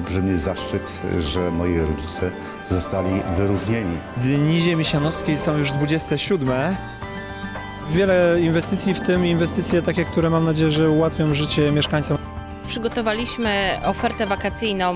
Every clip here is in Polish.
olbrzymi zaszczyt, że moi rodzice zostali wyróżnieni. Dni Ziemi Sianowskiej są już 27. Wiele inwestycji, w tym inwestycje takie, które mam nadzieję, że ułatwią życie mieszkańcom. Przygotowaliśmy ofertę wakacyjną.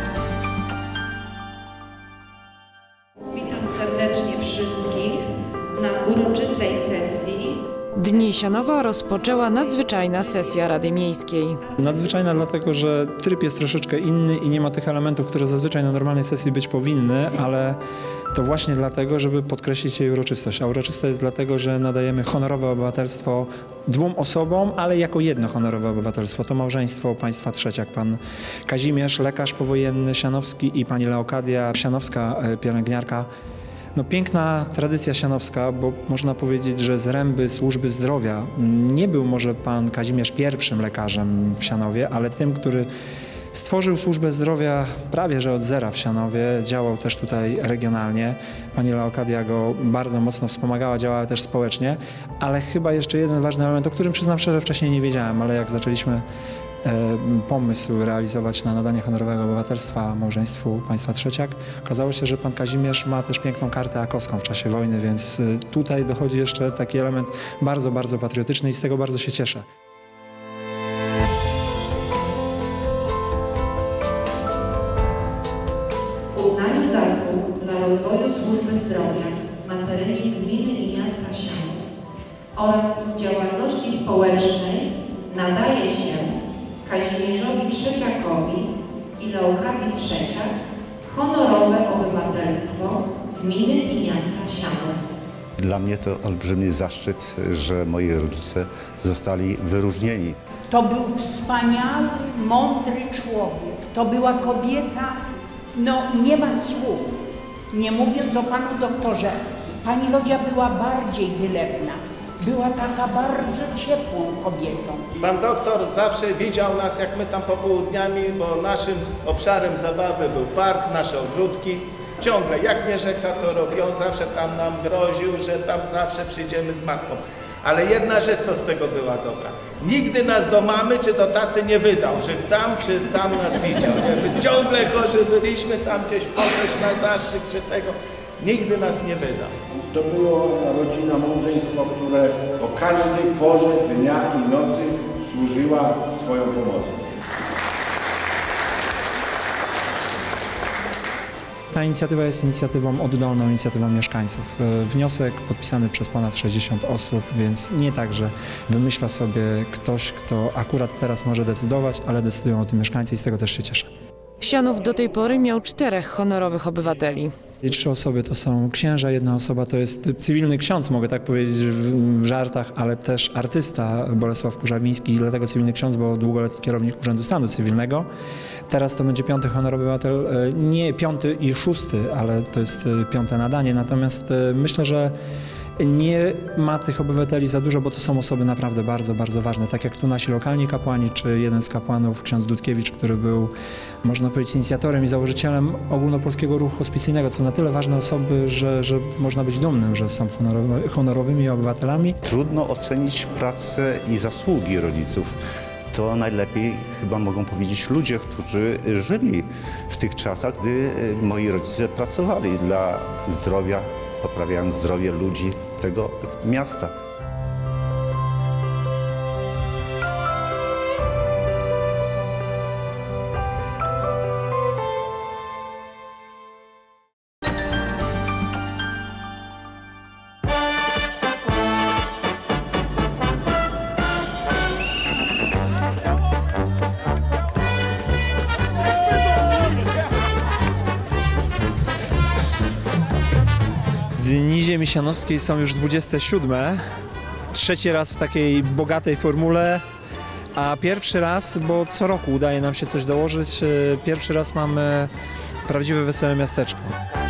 Witam serdecznie wszystkich na uroczystej sesji. Dni Sianowa rozpoczęła nadzwyczajna sesja Rady Miejskiej. Nadzwyczajna dlatego, że tryb jest troszeczkę inny i nie ma tych elementów, które zazwyczaj na normalnej sesji być powinny, ale to właśnie dlatego, żeby podkreślić jej uroczystość. A uroczysta jest dlatego, że nadajemy honorowe obywatelstwo 2 osobom, ale jako jedno honorowe obywatelstwo. To małżeństwo państwa trzeciak. Pan Kazimierz, lekarz powojenny sianowski, i pani Leokadia Sianowska, pielęgniarka. No, piękna tradycja sianowska, bo można powiedzieć, że z ręby służby zdrowia nie był może pan Kazimierz pierwszym lekarzem w Sianowie, ale tym, który stworzył służbę zdrowia prawie że od zera w Sianowie, działał też tutaj regionalnie. Pani Leokadia go bardzo mocno wspomagała, działała też społecznie, ale chyba jeszcze jeden ważny element, o którym przyznam szczerze wcześniej nie wiedziałem, ale jak zaczęliśmy pomysł realizować na nadanie honorowego obywatelstwa małżeństwu państwa trzeciak, okazało się, że pan Kazimierz ma też piękną kartę akowską w czasie wojny, więc tutaj dochodzi jeszcze taki element bardzo, bardzo patriotyczny i z tego bardzo się cieszę. W uznaniu zasług dla rozwoju służby zdrowia na terenie gminy i miasta Sianów oraz w działalności społecznej nadaje się Kazimierzowi Trzeciakowi i Leokadii Trzeciak honorowe obywatelstwo gminy i miasta Sianów. Dla mnie to olbrzymi zaszczyt, że moi rodzice zostali wyróżnieni. To był wspaniały, mądry człowiek. To była kobieta, no nie ma słów. Nie mówiąc o panu doktorze, pani Lodzia była bardziej wylewna. Była taka bardzo ciepłą kobietą. Pan doktor zawsze widział nas, jak my tam popołudniami, bo naszym obszarem zabawy był park, nasze ogródki. Ciągle, jak nie rzeka, to rowią, zawsze tam nam groził, że tam zawsze przyjdziemy z matką. Ale jedna rzecz, co z tego była dobra. Nigdy nas do mamy czy do taty nie wydał, że tam czy tam nas widział. Nie? Ciągle chorzy byliśmy tam gdzieś poszeć na zastrzyk czy tego. Nigdy nas nie wydał. To było rodzina, małżeństwo, które o każdej porze dnia i nocy służyła swoją pomocą. Ta inicjatywa jest inicjatywą oddolną, inicjatywą mieszkańców. Wniosek podpisany przez ponad 60 osób, więc nie tak, że wymyśla sobie ktoś, kto akurat teraz może decydować, ale decydują o tym mieszkańcy i z tego też się cieszę. Sianów do tej pory miał 4 honorowych obywateli. 3 osoby to są księża, 1 osoba to jest cywilny ksiądz, mogę tak powiedzieć w żartach, ale też artysta Bolesław Kurzawiński, dlatego cywilny ksiądz, bo długoletni kierownik Urzędu Stanu Cywilnego. Teraz to będzie 5. honorowy obywatel, nie 5. i 6., ale to jest 5. nadanie, natomiast myślę, że nie ma tych obywateli za dużo, bo to są osoby naprawdę bardzo, bardzo ważne. Tak jak tu nasi lokalni kapłani, czy jeden z kapłanów, ksiądz Dudkiewicz, który był, można powiedzieć, inicjatorem i założycielem ogólnopolskiego ruchu hospicyjnego. To są na tyle ważne osoby, że można być dumnym, że są honorowymi obywatelami. Trudno ocenić pracę i zasługi rodziców. To najlepiej chyba mogą powiedzieć ludzie, którzy żyli w tych czasach, gdy moi rodzice pracowali dla zdrowia, poprawiając zdrowie ludzi tego miasta. Dni Ziemi Sianowskiej są już 27. 3. raz w takiej bogatej formule, a pierwszy raz, bo co roku udaje nam się coś dołożyć, pierwszy raz mamy prawdziwe wesołe miasteczko.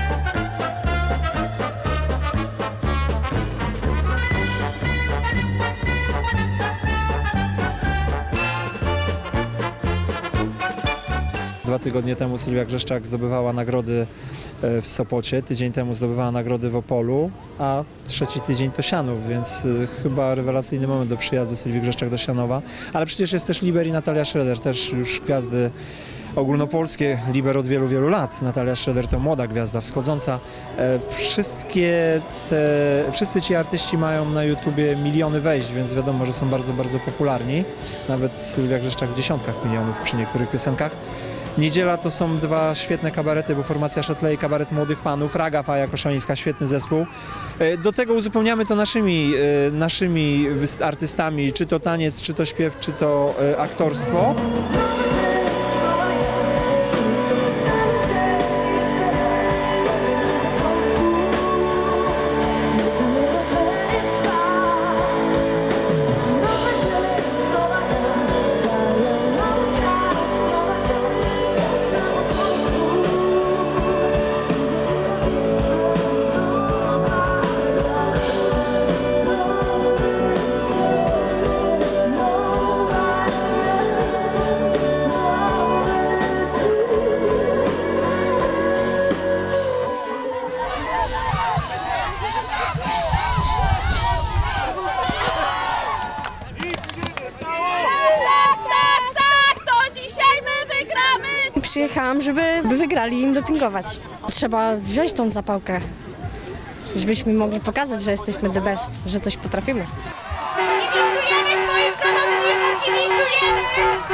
Dwa tygodnie temu Sylwia Grzeszczak zdobywała nagrody w Sopocie, tydzień temu zdobywała nagrody w Opolu, a 3. tydzień to Sianów, więc chyba rewelacyjny moment do przyjazdu Sylwii Grzeszczak do Sianowa. Ale przecież jest też Liber i Natalia Schroeder, też już gwiazdy ogólnopolskie libero od wielu, wielu lat. Natalia Schroeder to młoda gwiazda wschodząca. Wszyscy ci artyści mają na YouTubie miliony wejść, więc wiadomo, że są bardzo, bardzo popularni. Nawet Sylwia Grzeszczak w dziesiątkach milionów przy niektórych piosenkach. Niedziela to są dwa świetne kabarety, bo formacja Szatle i kabaret Młodych Panów, Raga Faja Koszalińska, świetny zespół. Do tego uzupełniamy to naszymi artystami, czy to taniec, czy to śpiew, czy to aktorstwo. Przyjechałam, żeby wygrali i im dopingować. Trzeba wziąć tą zapałkę, żebyśmy mogli pokazać, że jesteśmy the best, że coś potrafimy. Kibicujemy swoim zawodnikom, kibicujemy!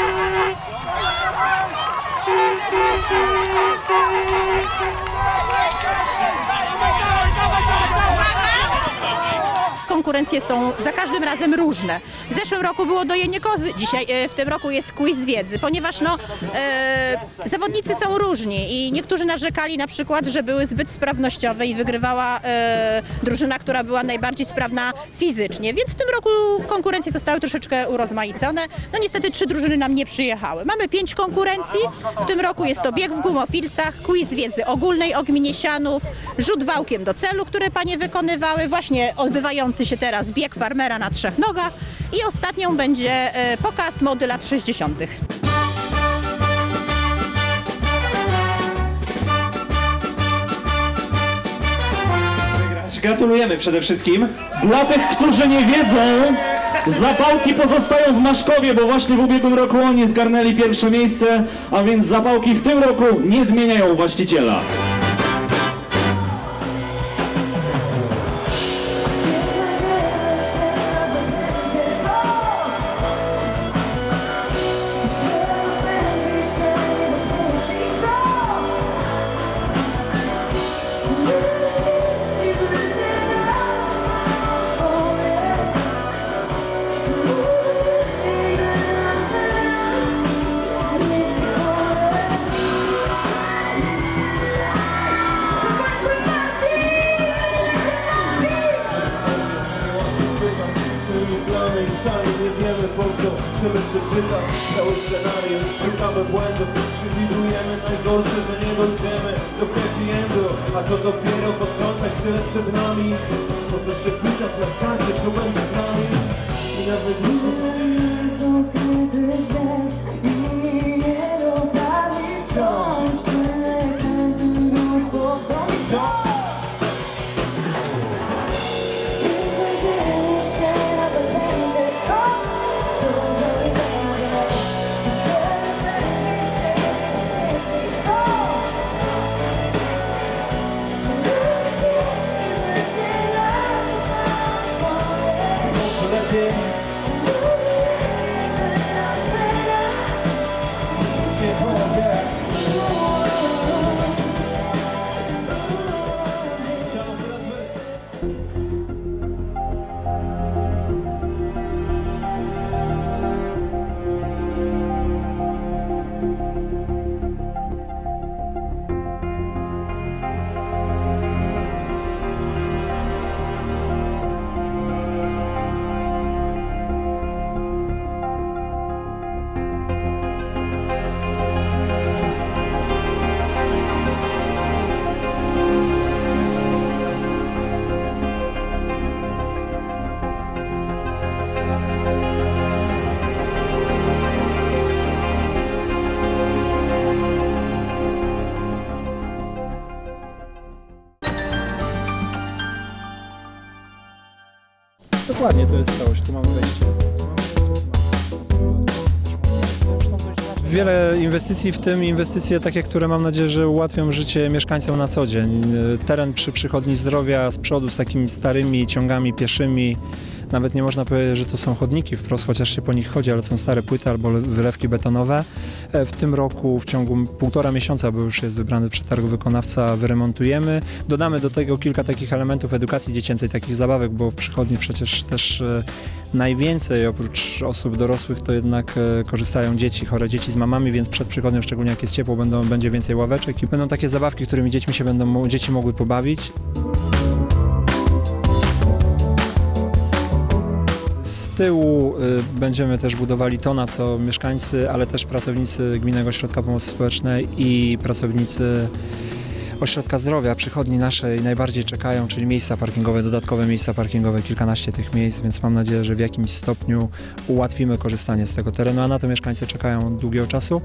Konkurencje są za każdym razem różne. W zeszłym roku było dojenie kozy, w tym roku jest quiz wiedzy, ponieważ zawodnicy są różni i niektórzy narzekali na przykład, że były zbyt sprawnościowe i wygrywała drużyna, która była najbardziej sprawna fizycznie, więc w tym roku konkurencje zostały troszeczkę urozmaicone. No niestety 3 drużyny nam nie przyjechały. Mamy 5 konkurencji, w tym roku jest to bieg w gumofilcach, quiz wiedzy ogólnej o gminie Sianów, rzut wałkiem do celu, które panie wykonywały, właśnie odbywający się teraz bieg farmera na 3 nogach i ostatnią będzie pokaz mody lat 60. Gratulujemy przede wszystkim. Dla tych, którzy nie wiedzą, zapałki pozostają w Maszkowie, bo właśnie w ubiegłym roku oni zgarnęli pierwsze miejsce, a więc zapałki w tym roku nie zmieniają właściciela. Chcemy przeczytać cały scenariusz, szukamy błędów, przewidujemy najgorsze, że nie dojdziemy do happy endu, a to dopiero początek, tyle przed nami. Po co się pytać na starcie, co będzie z nami? I nawet są odkryty drzew i nie dotarli wciąż ten ruch powoli. Dokładnie, to jest całość, tu mamy wejście. Wiele inwestycji, w tym inwestycje takie, które mam nadzieję, że ułatwią życie mieszkańcom na co dzień. Teren przy Przychodni Zdrowia z przodu z takimi starymi ciągami pieszymi. Nawet nie można powiedzieć, że to są chodniki wprost, chociaż się po nich chodzi, ale są stare płyty albo wylewki betonowe. W tym roku w ciągu 1,5 miesiąca, bo już jest wybrany przetargu wykonawca, wyremontujemy. Dodamy do tego kilka takich elementów edukacji dziecięcej, takich zabawek, bo w przychodni przecież też najwięcej oprócz osób dorosłych to jednak korzystają dzieci, chore dzieci z mamami, więc przed przychodnią, szczególnie jak jest ciepło, będzie więcej ławeczek i będą takie zabawki, którymi dzieci mogły pobawić. Z tyłu będziemy też budowali to, na co mieszkańcy, ale też pracownicy Gminnego Ośrodka Pomocy Społecznej i pracownicy Ośrodka Zdrowia, przychodni naszej najbardziej czekają, czyli miejsca parkingowe, dodatkowe miejsca parkingowe, kilkanaście tych miejsc, więc mam nadzieję, że w jakimś stopniu ułatwimy korzystanie z tego terenu, a na to mieszkańcy czekają od długiego czasu.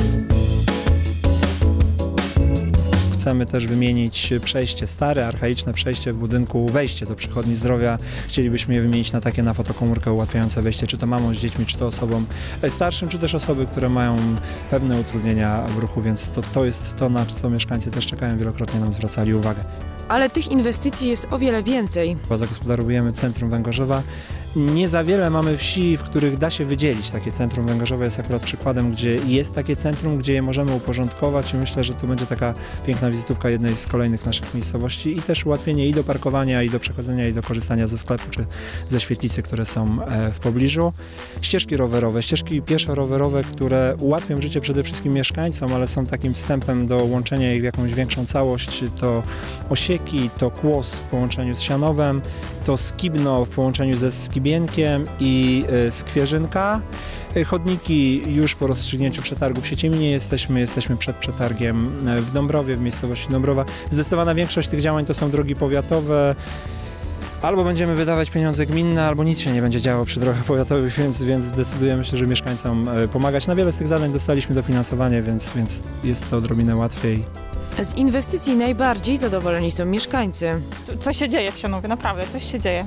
Chcemy też wymienić przejście stare, archaiczne przejście w budynku, wejście do Przychodni Zdrowia. Chcielibyśmy je wymienić na takie na fotokomórkę ułatwiające wejście, czy to mamom z dziećmi, czy to osobom starszym, czy też osoby, które mają pewne utrudnienia w ruchu, więc to jest to, na co mieszkańcy też czekają, wielokrotnie nam zwracali uwagę. Ale tych inwestycji jest o wiele więcej. Zagospodarowujemy centrum Węgorzewa. Nie za wiele mamy wsi, w których da się wydzielić takie centrum. Węgorzewo jest akurat przykładem, gdzie jest takie centrum, gdzie je możemy uporządkować i myślę, że to będzie taka piękna wizytówka jednej z kolejnych naszych miejscowości i też ułatwienie i do parkowania, i do przechodzenia, i do korzystania ze sklepu, czy ze świetlicy, które są w pobliżu. Ścieżki rowerowe, ścieżki pieszo-rowerowe, które ułatwią życie przede wszystkim mieszkańcom, ale są takim wstępem do łączenia ich w jakąś większą całość. To Osieki, to Kłos w połączeniu z Sianowem, to Skibno w połączeniu ze Skibienkiem i Skwierzynka. Chodniki już po rozstrzygnięciu przetargu w Siecieminie jesteśmy przed przetargiem w Dąbrowie, w miejscowości Dąbrowa. Zdecydowana większość tych działań to są drogi powiatowe. Albo będziemy wydawać pieniądze gminne, albo nic się nie będzie działo przy drogach powiatowych, więc decydujemy się, że mieszkańcom pomagać. Na wiele z tych zadań dostaliśmy dofinansowanie, więc jest to odrobinę łatwiej. Z inwestycji najbardziej zadowoleni są mieszkańcy. Coś się dzieje w Sianowie, naprawdę, coś się dzieje.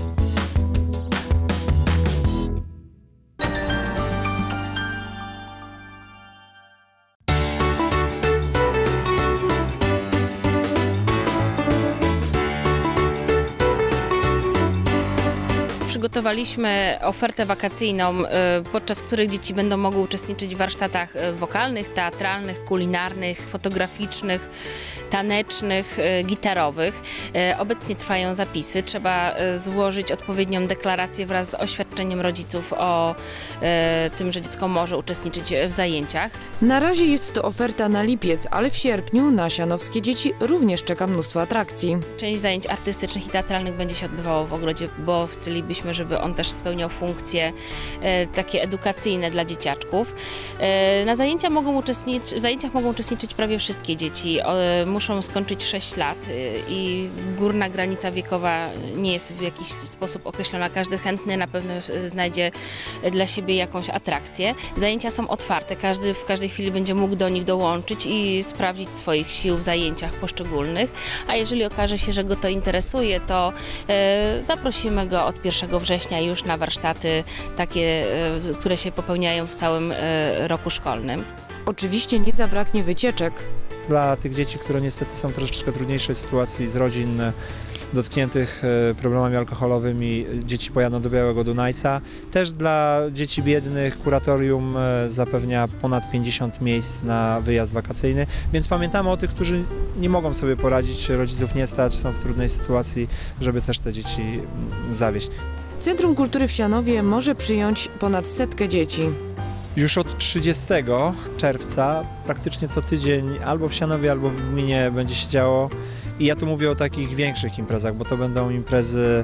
Przygotowaliśmy ofertę wakacyjną, podczas której dzieci będą mogły uczestniczyć w warsztatach wokalnych, teatralnych, kulinarnych, fotograficznych, tanecznych, gitarowych. Obecnie trwają zapisy. Trzeba złożyć odpowiednią deklarację wraz z oświadczeniem rodziców o tym, że dziecko może uczestniczyć w zajęciach. Na razie jest to oferta na lipiec, ale w sierpniu na sianowskie dzieci również czeka mnóstwo atrakcji. Część zajęć artystycznych i teatralnych będzie się odbywało w ogrodzie, bo chcielibyśmy, żeby on też spełniał funkcje takie edukacyjne dla dzieciaczków. Na zajęciach mogą uczestniczyć prawie wszystkie dzieci. Muszą skończyć 6 lat i górna granica wiekowa nie jest w jakiś sposób określona. Każdy chętny na pewno znajdzie dla siebie jakąś atrakcję. Zajęcia są otwarte, każdy w każdej chwili będzie mógł do nich dołączyć i sprawdzić swoich sił w zajęciach poszczególnych, a jeżeli okaże się, że go to interesuje, to zaprosimy go od 1 września już na warsztaty takie, które się popełniają w całym roku szkolnym. Oczywiście nie zabraknie wycieczek. Dla tych dzieci, które niestety są w troszeczkę trudniejszej sytuacji z rodzin dotkniętych problemami alkoholowymi, dzieci pojadą do Białego Dunajca. Też dla dzieci biednych kuratorium zapewnia ponad 50 miejsc na wyjazd wakacyjny, więc pamiętamy o tych, którzy nie mogą sobie poradzić, rodziców nie stać, są w trudnej sytuacji, żeby też te dzieci zawieźć. Centrum Kultury w Sianowie może przyjąć ponad 100 dzieci. Już od 30 czerwca praktycznie co tydzień albo w Sianowie, albo w gminie będzie się działo. I ja tu mówię o takich większych imprezach, bo to będą imprezy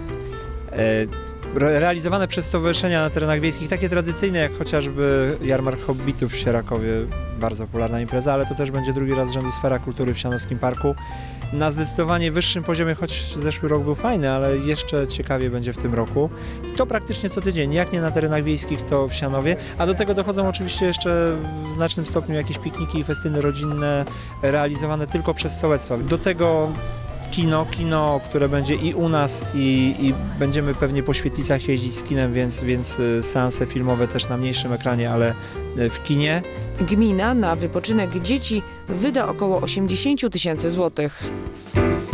realizowane przez stowarzyszenia na terenach wiejskich, takie tradycyjne jak chociażby Jarmark Hobbitów w Sierakowie, bardzo popularna impreza, ale to też będzie drugi raz z rzędu Sfera Kultury w Sianowskim Parku. Na zdecydowanie wyższym poziomie, choć zeszły rok był fajny, ale jeszcze ciekawie będzie w tym roku. I to praktycznie co tydzień, jak nie na terenach wiejskich, to w Sianowie, a do tego dochodzą oczywiście jeszcze w znacznym stopniu jakieś pikniki i festyny rodzinne realizowane tylko przez sołectwa. Do tego kino, które będzie i u nas i będziemy pewnie po świetlicach jeździć z kinem, więc seanse filmowe też na mniejszym ekranie, ale w kinie. Gmina na wypoczynek dzieci wyda około 80 000 złotych.